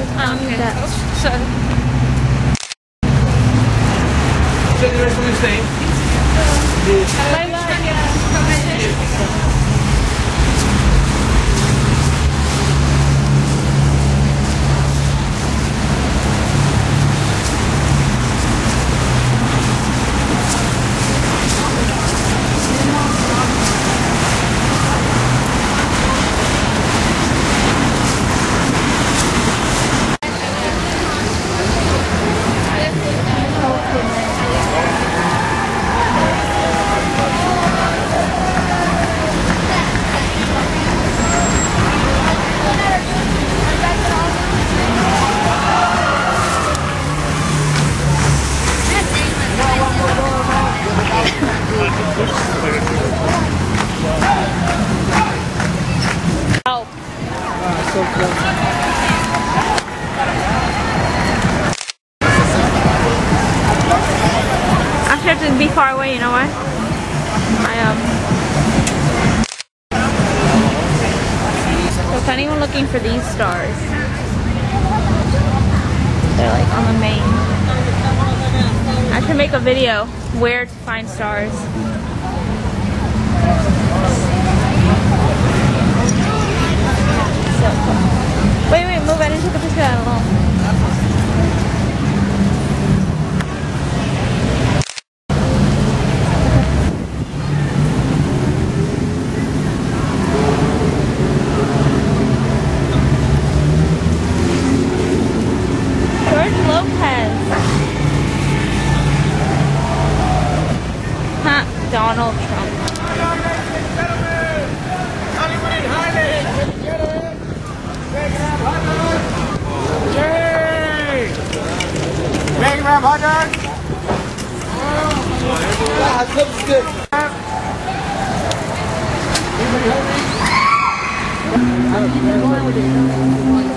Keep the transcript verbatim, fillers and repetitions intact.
Um, okay. that. So. Check the rest of the same. Bye bye. Help. Ah, so close. Actually, I have to be far away, you know why? I, um... So if anyone looking for these stars, they're like on the main. I should make a video where to find stars. So cool. Wait, wait, move. I didn't take a picture of that alone. George Lopez. Huh, Donald Trump. Yay! Big Ram hot dog! Ah, looks good. Anybody hungry?